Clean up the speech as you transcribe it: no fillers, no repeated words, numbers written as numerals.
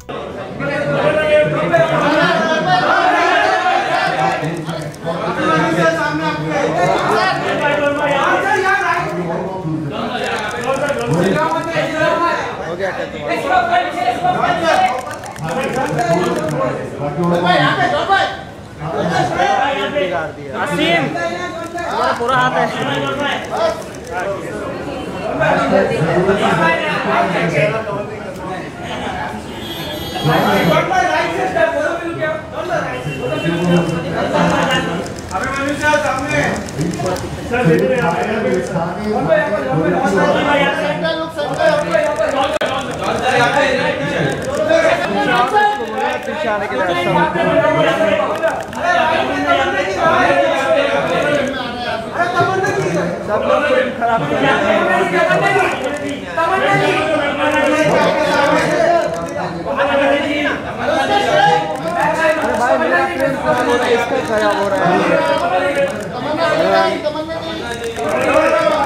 असीम तुम्हारा पूरा हाथ है। आने के लिए सब लोग खराब कर रहे अरे भाई मेरा ट्रेन खराब हो रहा है, इसका खराब हो रहा है।